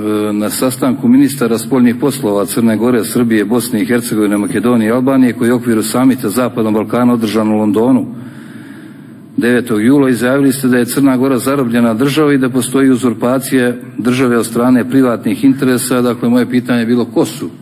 na sastanku ministara spoljnih poslova Crne Gore, Srbije, Bosne i Hercegovine, Makedonije i Albanije, koji je u okviru samita Zapadnog Balkana održan u Londonu 9. jula, izjavili ste da je Crna Gora zarobljena država i da postoji uzurpacija države od strane privatnih interesa. Dakle, moje pitanje je bilo ko su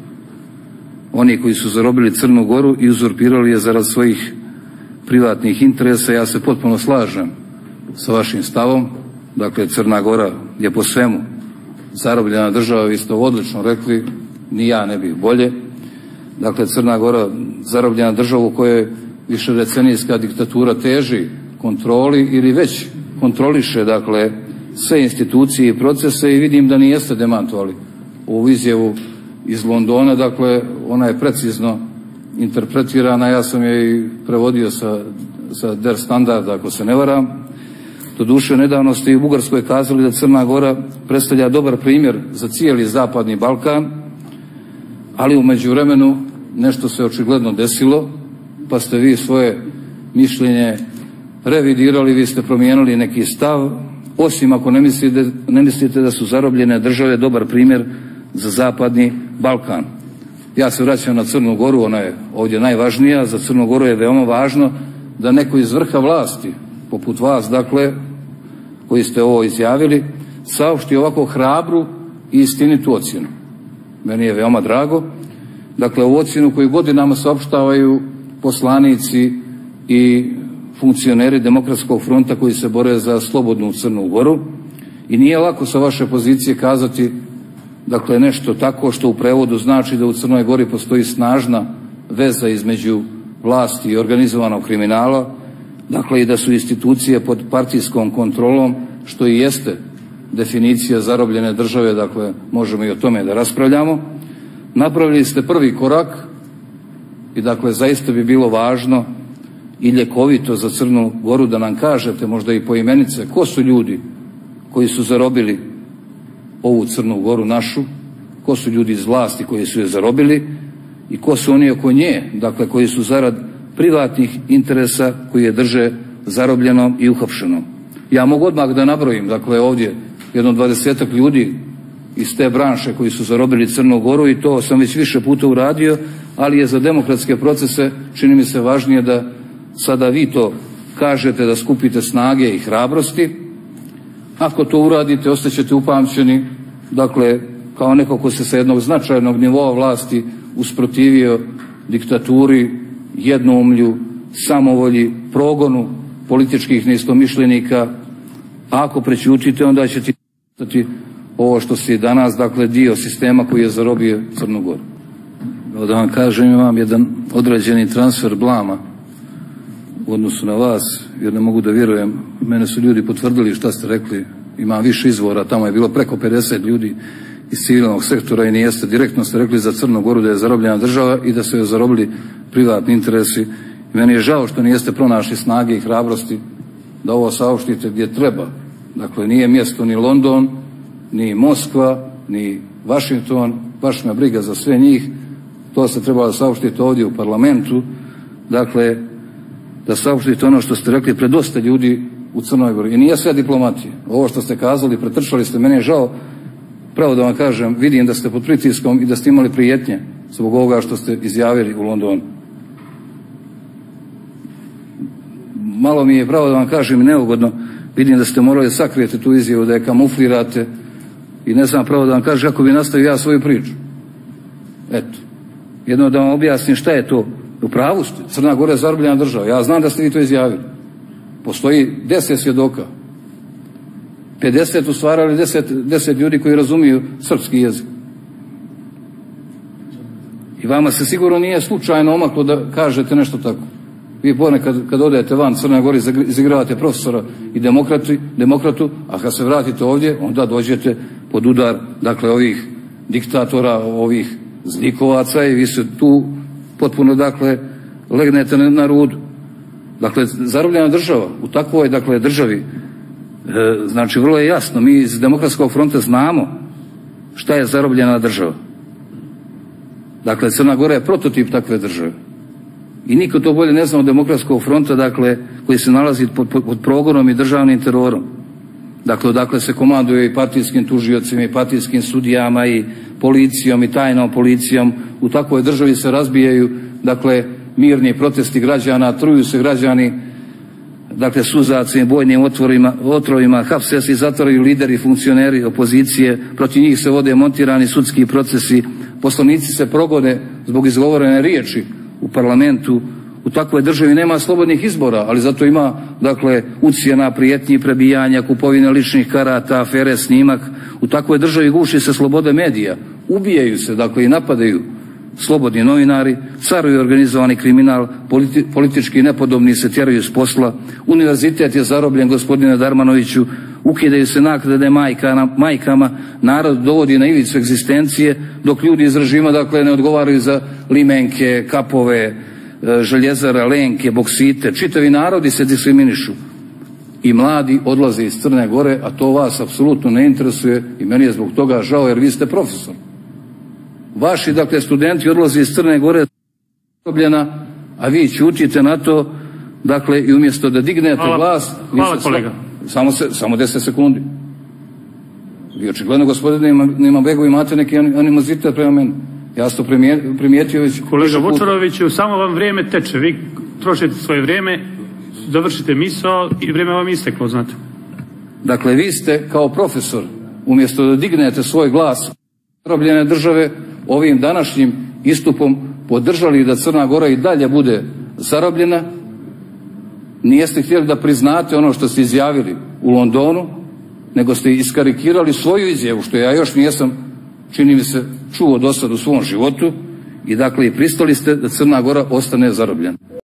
oni koji su zarobili Crnu Goru i uzurpirali je zarad svojih privatnih interesa. Ja se potpuno slažem sa vašim stavom. Dakle, Crna Gora je po svemu zarobljena država, vi ste odlično rekli, ni ja ne bih bolje. Dakle, Crna Gora zarobljena država u kojoj višedecenijska diktatura teži kontroli ili već kontroliše, dakle, sve institucije i procese, i vidim da nijeste demantovali ovu izjavu iz Londona. Dakle, ona je precizno interpretirana, ja sam je i prevodio sa Der Standarda, ako se ne varam. Doduše, nedavno ste i u Bugarskoj kazali da Crna Gora predstavlja dobar primjer za cijeli Zapadni Balkan, ali u međuvremenu nešto se očigledno desilo, pa ste vi svoje mišljenje revidirali, vi ste promijenili neki stav, osim ako ne mislite da su zarobljene države dobar primjer za Zapadni Balkan. Ja se vraćam na Crnu Goru, ona je ovdje najvažnija. Za Crnu Goru je veoma važno da neko iz vrha vlasti, poput vas, dakle, koji ste ovo izjavili, saopšti ovako hrabru i istinitu ocjenu. Meni je veoma drago. Dakle, u ocjenu koju godinama saopštavaju poslanici i funkcioneri Demokratskog fronta koji se bore za slobodnu Crnu Goru, i nije lako sa vaše pozicije kazati, dakle, nešto tako što u prevodu znači da u Crnoj Gori postoji snažna veza između vlasti i organizovanog kriminala, dakle, i da su institucije pod partijskom kontrolom, što i jeste definicija zarobljene države. Dakle, možemo i o tome da raspravljamo. Napravili ste prvi korak i, dakle, zaista bi bilo važno i ljekovito za Crnu Goru da nam kažete, možda i poimenice, ko su ljudi koji su zarobili ovu Crnu Goru našu, ko su ljudi iz vlasti koji su je zarobili i ko su oni oko nje, dakle, koji su zarad privatnih interesa koji je drže zarobljenom i uhapšenom. Ja mogu odmah da nabrojim, dakle, ovdje jedno 20 ljudi iz te branše koji su zarobili Crnu Goru, i to sam već više puta uradio, ali je za demokratske procese, čini mi se, važnije da sada vi to kažete, da skupite snage i hrabrosti. Ako to uradite, ostaćete upamćeni, dakle, kao neko ko se sa jednog značajnog nivoa vlasti usprotivio diktaturi, jednoumlju, samovolji, progonu političkih neistomišljenika. A ako prećutite, onda ćete ostati ovo što ste danas, dakle, dio sistema koji je zarobio Crnu Goru. Da vam kažem, imam jedan određeni transfer blama u odnosu na vas, jer ne mogu da vjerujem. Mene su ljudi potvrdili šta ste rekli, imam više izvora, tamo je bilo preko 50 ljudi iz civilnog sektora i nijeste, direktno ste rekli za Crnu Goru da je zarobljena država i da su joj zarobili privatni interesi. I meni je žao što nijeste pronašli snage i hrabrosti da ovo saopštite gdje treba. Dakle, nije mjesto ni London, ni Moskva, ni Washington, baš me briga za sve njih. To se trebalo saopštiti ovdje u parlamentu. Dakle, da saopštite ono što ste rekli pred dosta ljudi u Crnoj Gori. I nije sve diplomatije. Ovo što ste kazali, pretrčali ste, meni je žao, pravo da vam kažem, vidim da ste pod pritiskom i da ste imali prijetnje zbog ovoga što ste izjavili u Londonu. Malo mi je, pravo da vam kažem, neugodno, vidim da ste morali sakrijeti tu izjavu, da je kamuflirate, i ne znam, pravo da vam kažem kako bi nastavio ja svoju priču. Eto, jedno da vam objasnim šta je to. U pravu ste, Crna Gora je zarobljena država, ja znam da ste vi to izjavili. Postoji 10 svjedoka, 50 u stvari, 10 ljudi koji razumiju srpski jezik. I vama se sigurno nije slučajno omaklo da kažete nešto tako. Vi ponekad kad odete van Crne Gore izigravate profesora i demokratu, a kad se vratite ovdje, onda dođete pod udar, dakle, ovih diktatora, ovih zlikovaca, i vi se tu potpuno, dakle, legnete na rudu. Dakle, zarobljena država u takvoj, dakle, državi, znači, vrlo je jasno, mi iz Demokratskog fronta znamo šta je zarobljena država. Dakle, Crna Gora je prototip takve države. I niko to bolje ne zna od Demokratskog fronta, dakle, koji se nalazi pod progonom i državnim terorom. dakle odakle se komanduje i partijskim tužiocima i partijskim sudijama i policijom i tajnom policijom. U takvoj državi se razbijaju, dakle, mirni protesti građana, truju se građani, dakle, suzacima, bojnim otrovima, hapse se i zatvaraju lideri, funkcioneri opozicije, protiv njih se vode montirani sudski procesi, poslanici se progone zbog izgovorene riječi u parlamentu. U takvoj državi nema slobodnih izbora, ali zato ima, dakle, ucjena, prijetnji, prebijanja, kupovine ličnih karata, afere, snimak. U takvoj državi guši se sloboda medija, ubijaju se, dakle, i napadaju slobodni novinari, caruje organizovani kriminal, politički nepodobni se tjeraju s posla, univerzitet je zarobljen, gospodine Darmanoviću, ukidaju se naknade majkama, narod dovodi na ivicu egzistencije, dok ljudi iz režima, dakle, ne odgovaraju za limenke, kapove, željezara, lenke, boksite, čitavi narodi se diskriminišu i mladi odlaze iz Crne Gore, a to vas apsolutno ne interesuje i meni je zbog toga žao jer vi ste profesor. Vaši, dakle, studenti odlaze iz Crne Gore, a vi ćutite na to, dakle, i umjesto da dignete glas... Hvala kolega. Samo 10 sekundi. Vi očigledno, gospodine Imanbekov, imate neki animozitet prema meni. Ja sam to primijetio već... Kolega Vučaroviću, samo vam vrijeme teče. Vi trošite svoje vrijeme, dovršite misao i vrijeme vam isteklo, znate. Dakle, vi ste kao profesor, umjesto da dignete svoj glas zarobljene države, ovim današnjim istupom podržali da Crna Gora i dalje bude zarobljena. Nijeste htjeli da priznate ono što ste izjavili u Londonu, nego ste iskarikirali svoju izjavu, što ja još nijesam, čini mi se, čuo do sad u svom životu, i dakle i pristali ste da Crna Gora ostane zarobljena.